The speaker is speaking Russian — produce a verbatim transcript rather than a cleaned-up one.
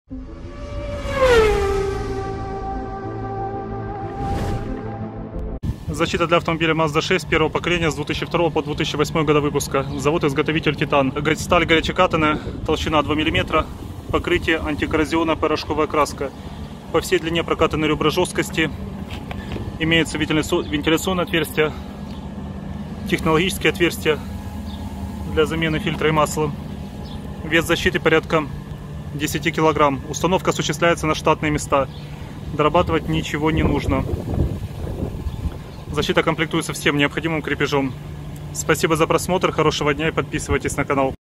Защита для автомобиля Mazda шесть первого поколения с две тысячи второго по две тысячи восьмой года выпуска. Завод-изготовитель Титан. Сталь горячекатанная, толщина два миллиметра, покрытие антикоррозионная порошковая краска. По всей длине прокатаны ребра жесткости. Имеется вентиляционное отверстие, технологические отверстия для замены фильтра и масла. Вес защиты порядка десяти килограмм. Установка осуществляется на штатные места. Дорабатывать ничего не нужно. Защита комплектуется всем необходимым крепежом. Спасибо за просмотр, хорошего дня и подписывайтесь на канал.